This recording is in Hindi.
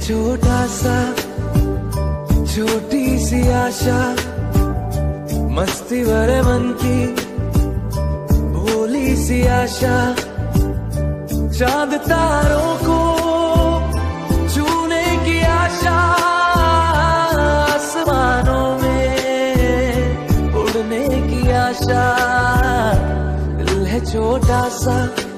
छोटा सा, छोटी सी आशा, मस्ती भरे मन की भोली सी आशा, चांद तारों को छूने की आशा, आसमानों में उड़ने की आशा। दिल है छोटा सा,